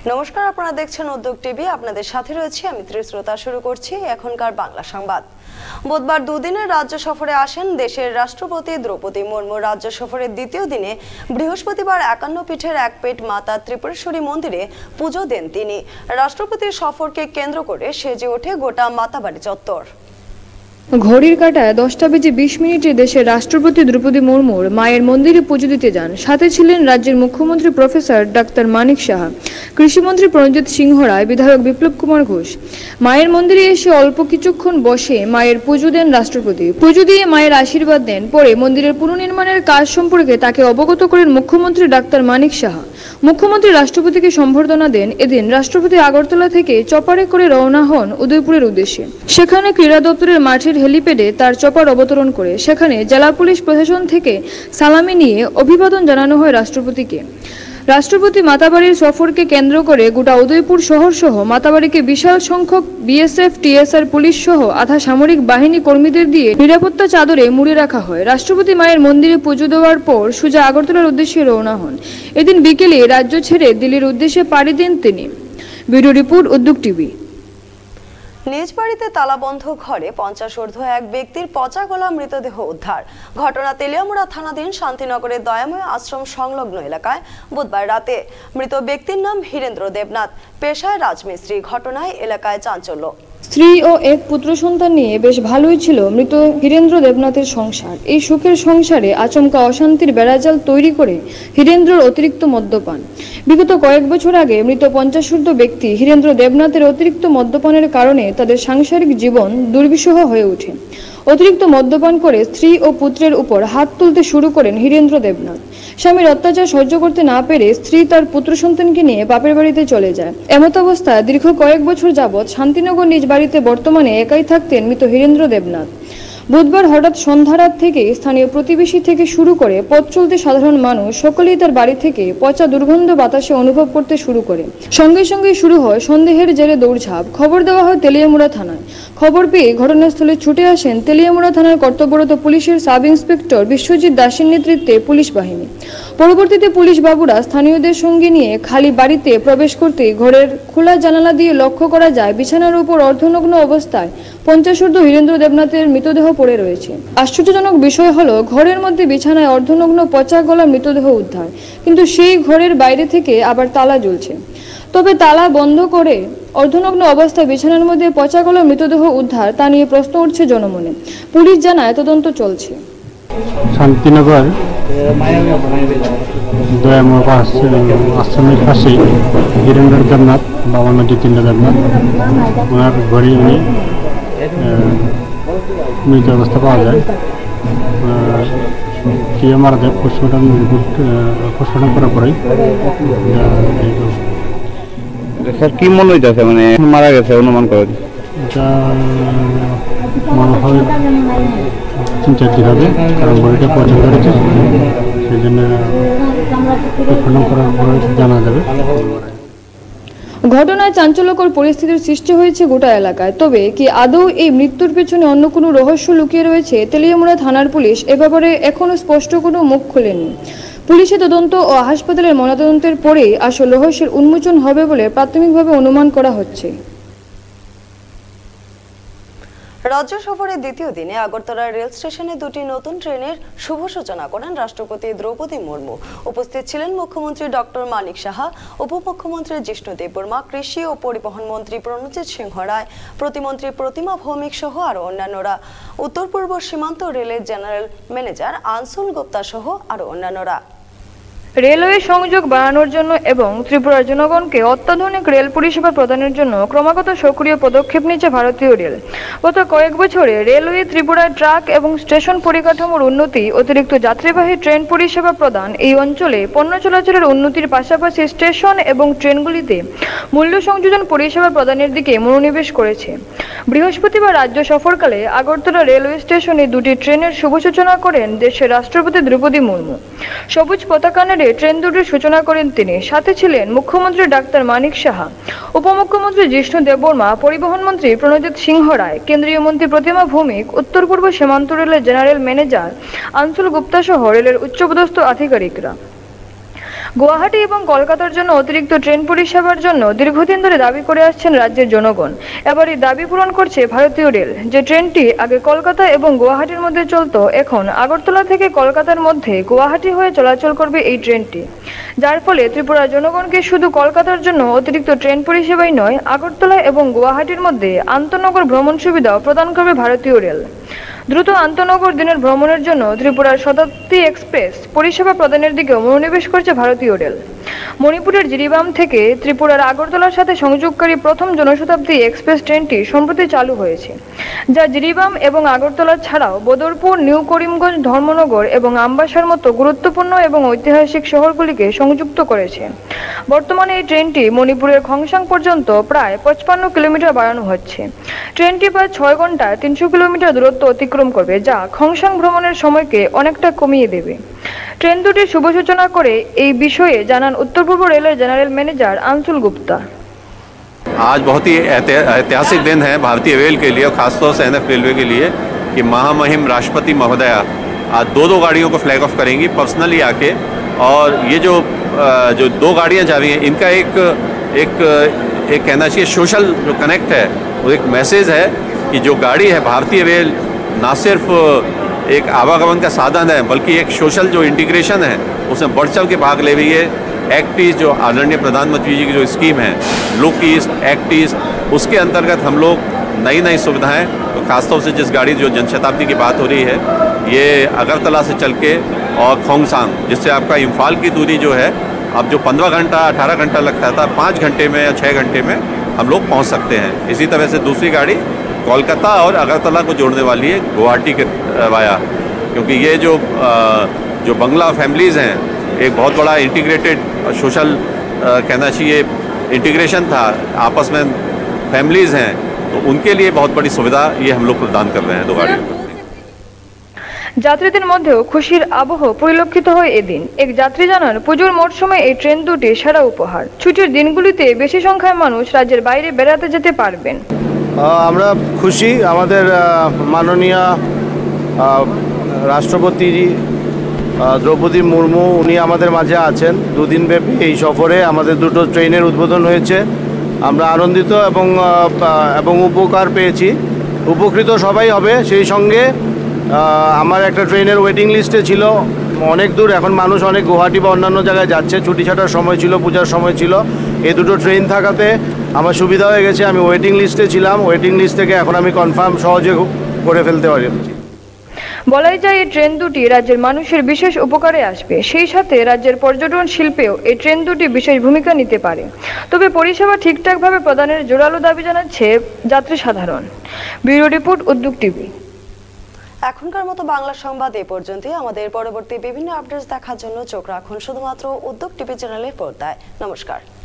নমস্কার, আপনারা দেখছেন উদ্যোগ টিভি। আপনাদের সাথে রয়েছে আমি ত্রিশ্রোতা। শুরু করছি এখনকার বাংলা সংবাদ। বুধবার দুদিনের রাজ্য সফরে আসেন দেশের রাষ্ট্রপতি দ্রৌপদী মুর্মু। রাজ্য সফরের দ্বিতীয় দিনে বৃহস্পতিবার 51 পীঠের এক পেট মাতা ত্রিপুরেশ্বরী মন্দিরে পুজো দেন তিনি। রাষ্ট্রপতির সফরকে কেন্দ্র করে সেজে ওঠে গোটা মাতাবাড়ি চত্বর। ঘড়ির কাঁটায় 10টা বেজে 20 মিনিটে দেশের রাষ্ট্রপতি দ্রৌপদী মুর্মুর মায়ের মন্দিরে পুজো দিতে যান। সাথে ছিলেন রাজ্যের মুখ্যমন্ত্রী প্রফেসর ডাক্তার মানিক সাহা, কৃষিমন্ত্রী প্রণজিৎ সিংহ রায়, বিধায়ক বিপ্লব কুমার ঘোষ। মায়ের মন্দিরে এসে অল্প কিছুক্ষণ বসে মায়ের পুজো দেন রাষ্ট্রপতি। পুজো দিয়ে মায়ের আশীর্বাদ দেন। পরে মন্দিরের পুনর্নির্মাণের কাজ সম্পর্কে তাকে অবগত করেন মুখ্যমন্ত্রী ডাক্তার মানিক সাহা। মুখ্যমন্ত্রী রাষ্ট্রপতিকে সম্বর্ধনা দেন। এদিন রাষ্ট্রপতি আগরতলা থেকে চপারে করে রওনা হন উদয়পুরের উদ্দেশ্যে। সেখানে ক্রীড়া দপ্তরের মাঠের হেলিপ্যাডে তার চপার অবতরণ করে সেখানে জেলা পুলিশ প্রশাসন থেকে সালামি নিয়ে অভিবাদন জানানো হয় রাষ্ট্রপতিকে। রাষ্ট্রপতি মাতাবাড়ির সফরকে কেন্দ্র করে গোটা উদয়পুর শহর সহ মাতাবাড়িকে বিশাল সংখ্যক বিএসএফ, টিএসআর, পুলিশ সহ আধা সামরিক বাহিনী কর্মীদের দিয়ে নিরাপত্তা চাদরে মুড়ে রাখা হয়। রাষ্ট্রপতি মায়ের মন্দিরে পুজো দেওয়ার পর সোজা আগরতলার উদ্দেশ্যে রওনা হন। এদিন বিকেলে রাজ্য ছেড়ে দিল্লির উদ্দেশ্যে পাড়ি দেন তিনি। Bureau report, Udyog TV. নিজ বাড়িতে তালাবন্ধ ঘরে 50 ঊর্ধ্ব এক ব্যক্তির পচা গলা মৃতদেহ উদ্ধার। ঘটনা তেলিয়ামুড়া থানাধীন শান্তিনগরের দয়াময় আশ্রম সংলগ্ন এলাকায় বুধবার রাতে। মৃত ব্যক্তির নাম হীরেন্দ্র দেবনাথ, পেশায় রাজমিস্ত্রি। ঘটনায় এলাকায় চাঞ্চল্য। স্ত্রী ও এক পুত্র সন্তান নিয়ে বেশ ভালোই ছিল মৃত হীরেন্দ্র দেবনাথের সংসার। এই সুখের সংসারে আচমকা অশান্তির বেড়াজাল তৈরি করে হীরেন্দ্রর অতিরিক্ত মদ্যপান। বিগত কয়েক বছর আগে মৃত 50 ঊর্ধ্ব ব্যক্তি হীরেন্দ্র দেবনাথের অতিরিক্ত মদ্যপানের কারণে তাদের সাংসারিক জীবন দুর্বিষহ হয়ে ওঠে। অতিরিক্ত মদ্যপান করে স্ত্রী ও পুত্রের উপর হাত তুলতে শুরু করেন হীরেন্দ্র দেবনাথ। স্বামীর অত্যাচার সহ্য করতে না পেরে স্ত্রী তার পুত্র সন্তানকে নিয়ে বাপের বাড়িতে চলে যায়। এমত অবস্থায় দীর্ঘ কয়েক বছর যাবৎ শান্তিনগর নিজ বাড়িতে বর্তমানে একাই থাকতেন মৃত হীরেন্দ্র দেবনাথ। বুধবার হঠাৎ সন্ধ্যারাত থেকে স্থানীয় প্রতিবেশী থেকে শুরু করে পথ চলতে সাধারণ মানুষ সকলেই তার বাড়ি থেকে পচা দুর্গন্ধ বাতাসে অনুভব করতে শুরু করে। সঙ্গে সঙ্গে শুরু হয় সন্দেহের জেরে দৌড়ঝাঁপ। খবর দেওয়া হয় তেলিয়ামুড়া থানায়। খবর পেয়ে ঘটনাস্থলে ছুটে আসেন তেলিয়ামুড়া থানার কর্তব্যরত পুলিশের সাব ইন্সপেক্টর বিশ্বজিৎ দাসের নেতৃত্বে পুলিশ বাহিনী। পরবর্তীতে পুলিশ বাবুরা স্থানীয়দের সঙ্গে নিয়ে খালি বাড়িতে প্রবেশ করতে ঘরের খোলা জানালা দিয়ে লক্ষ্য করা যায় বিছানার উপর অর্ধনগ্ন অবস্থায় 50 ঊর্ধ্ব হীরেন্দ্র দেবনাথের মৃতদেহ পড়ে রয়েছে। আশ্চর্যজনক বিষয় হলো ঘরের মধ্যে বিছানায় অর্ধনগ্ন পচা গলা মৃতদেহ উদ্ধার, কিন্তু সেই ঘরের বাইরে থেকে আবার তালা ঝুলছে। তবে তালা বন্ধ করে অর্ধনগ্ন অবস্থায় বিছানার মধ্যে পচা গলা মৃতদেহ উদ্ধার, তা নিয়ে প্রশ্ন উঠছে জনমনে। পুলিশ জানায় তদন্ত চলছে। শান্তিনগর দয়াময় আশ্রমের পাশে হীরেন্দ্র দেবনাথ, বাবার নাম জিতেন্দ্র দেবনাথ, ওনার ঘরে উনি মৃত অবস্থা পাওয়া যায়। কে মারা যায় পোস্টমর্টম করার পরেই। স্যার কি মনে হইতেছে, মানে মারা গেছে অনুমান করে? এটা মনে হয় 3-4 দিন হবে, কারণ বডিটা পছন্দ করেছে, সেই জন্য পোস্টমর্টম করার পরে জানা যাবে। ঘটনায় চাঞ্চল্যকর পরিস্থিতির সৃষ্টি হয়েছে গোটা এলাকায়। তবে কি আদৌ এই মৃত্যুর পেছনে অন্য কোনো রহস্য লুকিয়ে রয়েছে? তেলিয়ামুড়া থানার পুলিশ এ ব্যাপারে এখনো স্পষ্ট কোনো মুখ খোলেনি। পুলিশের তদন্ত ও হাসপাতালের ময়নাতদন্তের পরেই আসল রহস্যের উন্মোচন হবে বলে প্রাথমিকভাবে অনুমান করা হচ্ছে। রাজ্য সফরের দ্বিতীয় দিনে আগরতলা রেল স্টেশনে দুটি নতুন ট্রেনের শুভ সূচনা করেন রাষ্ট্রপতি দ্রৌপদী মুর্মু। উপস্থিত ছিলেন মুখ্যমন্ত্রী ডক্টর মানিক সাহা, উপমুখ্যমন্ত্রী জিষ্ণু দেববর্মা, কৃষি ও পরিবহন মন্ত্রী প্রণজিৎ সিংহ রায়, প্রতিমন্ত্রী প্রতিমা ভৌমিক সহ আরো অন্যান্যরা। উত্তর পূর্ব সীমান্ত রেলের জেনারেল ম্যানেজার আনসুল গুপ্তা সহ আরো অন্যান্যরা। রেলওয়ে সংযোগ বাড়ানোর জন্য এবং ত্রিপুরার জনগণকে অত্যাধুনিক রেল পরিষেবা প্রদানের জন্য ক্রমাগত সক্রিয় পদক্ষেপ নিচ্ছে ভারতীয় রেল। গত কয়েক বছরে রেলওয়ে ত্রিপুরায় ট্রাক এবং স্টেশন পরিকাঠামোর উন্নতি, অতিরিক্ত যাত্রীবাহী ট্রেন পরিষেবা প্রদান, এই অঞ্চলে পণ্য চলাচলের উন্নতির পাশাপাশি স্টেশন এবং ট্রেনগুলিতে মূল্য সংযোজন পরিষেবা প্রদানের দিকে মনোনিবেশ করেছে। বৃহস্পতিবার রাজ্য সফরকালে আগরতলা রেলওয়ে স্টেশনে দুটি ট্রেনের শুভ সূচনা করেন দেশের রাষ্ট্রপতি দ্রৌপদী মুর্মু। সবুজ পতাকা নেড়ে ট্রেন দুটির সূচনা করেন তিনি। সাথে ছিলেন মুখ্যমন্ত্রী ডাক্তার মানিক সাহা, উপমুখ্যমন্ত্রী জিষ্ণু দেববর্মা, পরিবহন মন্ত্রী প্রণজিৎ সিংহ রায়, কেন্দ্রীয় মন্ত্রী প্রতিমা ভৌমিক, উত্তর পূর্ব সীমান্ত রেলের জেনারেল ম্যানেজার আনসুল গুপ্তা সহ রেলের উচ্চপদস্থ আধিকারিকরা। গুয়াহাটি এবং কলকাতার জন্য অতিরিক্ত ট্রেন পরিষেবার জন্য দীর্ঘদিন ধরে দাবি করে আসছেন রাজ্যের জনগণ। এবার এই দাবি পূরণ করছে ভারতীয় রেল। যে ট্রেনটি আগে কলকাতা এবং গুয়াহাটির মধ্যে চলতো, এখন আগরতলা থেকে কলকাতার মধ্যে গুয়াহাটি হয়ে চলাচল করবে এই ট্রেনটি, যার ফলে ত্রিপুরার জনগণকে শুধু কলকাতার জন্য অতিরিক্ত ট্রেন পরিষেবাই নয়, আগরতলা এবং গুয়াহাটির মধ্যে আন্তনগর ভ্রমণ সুবিধাও প্রদান করবে ভারতীয় রেল। দ্রুত আন্তনগর দিনের ভ্রমণের জন্য ত্রিপুরার শতাব্দী এক্সপ্রেস পরিষেবা প্রদানের দিকেও মনোনিবেশ করছে ভারতীয় রেল। মণিপুরের জিরিবাম থেকে ত্রিপুরার আগরতলার সাথে সংযোগকারী প্রথম জনশতাব্দী এক্সপ্রেস ট্রেনটি সম্প্রতি চালু হয়েছে, যা জিরিবাম এবং আগরতলা ছাড়াও বদরপুর, নিউ করিমগঞ্জ, ধর্মনগর এবং আমবাসার মতো গুরুত্বপূর্ণ এবং ঐতিহাসিক শহরগুলিকে সংযুক্ত করেছে। বর্তমানে এই ট্রেনটি মণিপুরের খংসাং পর্যন্ত প্রায় 55 কিলোমিটার বাড়ানো হচ্ছে। ট্রেনটি প্রায় 6 ঘন্টায় 300 কিলোমিটার দূরত্ব অতিক্রম করবে, যা খংসাং ভ্রমণের সময়কে অনেকটা কমিয়ে দেবে। ট্রেন দুটির শুভ সূচনা করে এই বিষয়ে জানান उत्तर पूर्व railway general manager Anshul Gupta. आज बहुत ही ऐतिहासिक दिन है भारतीय रेल के लिए और खासतौर से एनएफ रेलवे के लिए कि महामहिम राष्ट्रपति महोदया आज दो गाड़ियों को फ्लैग ऑफ करेंगी पर्सनली आके। और ये जो दो गाड़ियां जा रही हैं, इनका एक कहना चाहिए सोशल जो कनेक्ट है, वो एक मैसेज है कि जो गाड़ी है भारतीय रेल ना सिर्फ एक आवागमन का साधन है, बल्कि एक सोशल जो इंटीग्रेशन है उसमें बढ़ चढ़ के भाग ले रही है। एक्ट ईस्ट जो आदरणीय प्रधानमंत्री जी की जो स्कीम है, लुक ईस्ट, एक्ट ईस्ट, उसके अंतर्गत हम लोग नई सुविधाएं, तो खासतौर से जिस गाड़ी जो जनशताब्दी की बात हो रही है, ये अगरतला से चल के और खोंगसांग, जिससे आपका इम्फाल की दूरी जो है अब जो 15 घंटा 18 घंटा लगता था, 5 घंटे में या 6 घंटे में हम लोग पहुँच सकते हैं। इसी तरह से दूसरी गाड़ी कोलकाता और अगरतला को जोड़ने वाली है गुवाहाटी के वाया, क्योंकि ये जो बंगला फैमिलीज़ हैं, एक बहुत बड़ा इंटीग्रेटेड सोशल कहना चाहिए इंटीग्रेशन था, आपस में फैमिलीज़ हैं, तो उनके लिए बहुत बड़ी सुविधा ये हम लोग प्रदान कर रहे हैं दो गाड़ियों। যাত্রীদের মধ্যেও খুশির আবহ পরিলক্ষিত হয় এদিন। এক যাত্রী জানান, পুজোর মরশুমে এই ট্রেন দুটি সেরা উপহার। ছুটির দিনগুলিতে বেশি সংখ্যায় মানুষ রাজ্যের বাইরে বেড়াতে যেতে পারবেন। আমরা খুশি, আমাদের মাননীয় রাষ্ট্রপতি দ্রৌপদী মুর্মু উনি আমাদের মাঝে আছেন। দুদিন ব্যাপী এই সফরে আমাদের দুটো ট্রেনের উদ্বোধন হয়েছে। আমরা আনন্দিত এবং উপকার পেয়েছি, উপকৃত সবাই হবে। সেই সঙ্গে আমার একটা ট্রেনের ওয়েটিং লিস্টে ছিল অনেক দূর, এখন মানুষ অনেক গুয়াহাটি বা অন্যান্য জায়গায় যাচ্ছে, ছুটি ছাটার সময় ছিল, পূজার সময় ছিল। এই দুটো ট্রেন থাকাতে আমার সুবিধা হয়ে গেছে। আমি ওয়েটিং লিস্টে ছিলাম, ওয়েটিং লিস্ট থেকে এখন আমি কনফার্ম সহজে করে ফেলতে পারি। বলাই যায় এই ট্রেন দুটি রাজ্যের মানুষের বিশেষ উপকারে আসবে। সেই সাথে রাজ্যের পর্যটন শিল্পেও এই ট্রেন দুটি বিশেষ ভূমিকা নিতে পারে। তবে পরিষেবা ঠিকঠাকভাবে প্রদানের জোরালো দাবি জানাচ্ছে যাত্রী সাধারণ। Bureau report, Udyog TV. এখনকার মতো বাংলা সংবাদ এই পর্যন্তই। আমাদের পরবর্তী বিভিন্ন আপডেটস দেখার জন্য চোখ রাখুন শুধুমাত্র উদ্যোগ টিভি চ্যানেলের পর্দায়। নমস্কার।